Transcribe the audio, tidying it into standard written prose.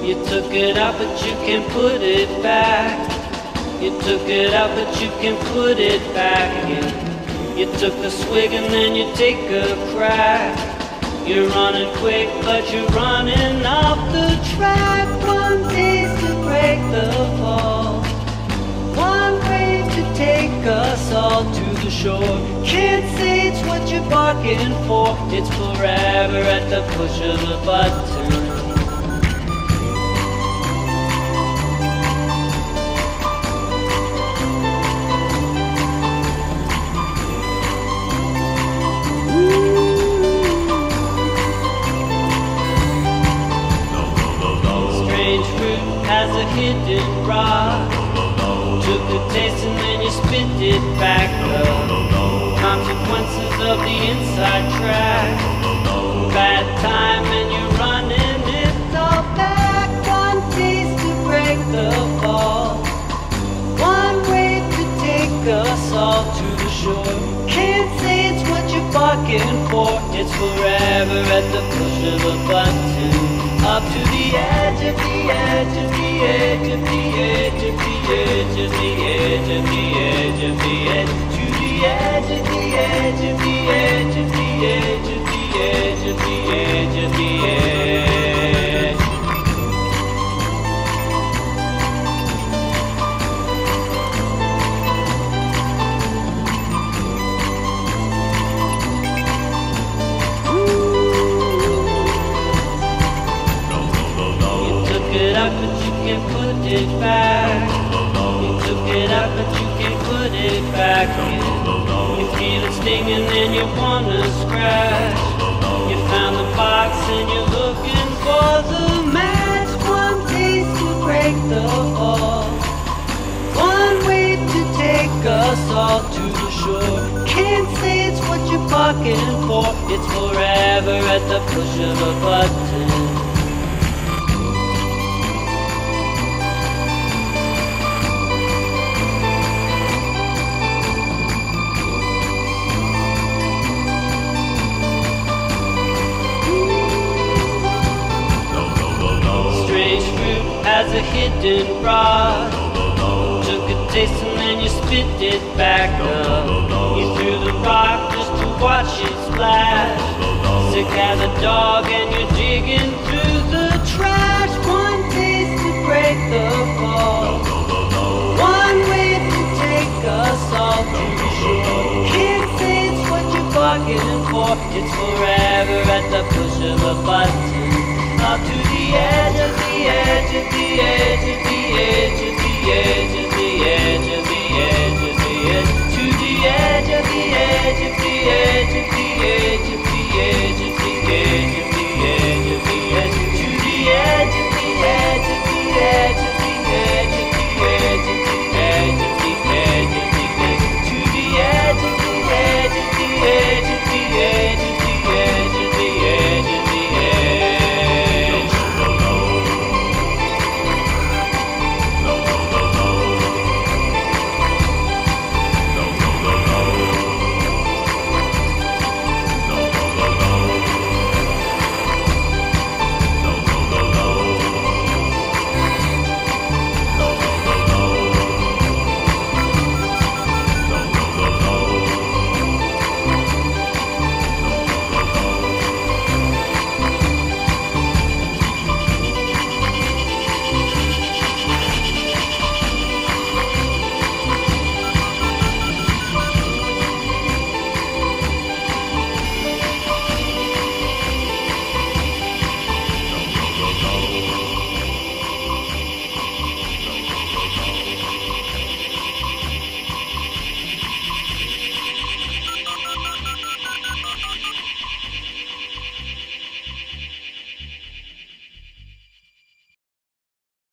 You took it out, but you can put it back. You took it out, but you can put it back again. You took a swig and then you take a crack. You're running quick, but you're running off the track. One taste to break the fall, one way to take us all to the shore. Can't say it's what you're barking for. It's forever at the push of a button. Has a hidden rock. Took a taste and then you spit it back up. Consequences of the inside track. Bad time and you're running it all back. One taste to break the fall, one way to take us all to the shore. Can't say it's what you're barking for. It's forever at the push of a button. Up to the edge of the edge of the edge of the edge of the edge of the edge of the edge of the edge, to the edge of the edge of the edge of the edge of the edge of the edge of the edge. But you can put it back. You took it out, but you can put it back in. You feel it stinging and you wanna scratch. You found the box and you're looking for the match. One taste to break the fall, one way to take us all to the shore. Can't say it's what you're barking for. It's forever at the push of a button. Has a hidden rod. Took a taste and then you spit it back up. You threw the rock just to watch it splash. Sick as a dog and you're digging through the trash. One taste to break the fall, one way to take us all to the shore. Can't say it's what you're bargaining for. It's forever at the push of a button. Up to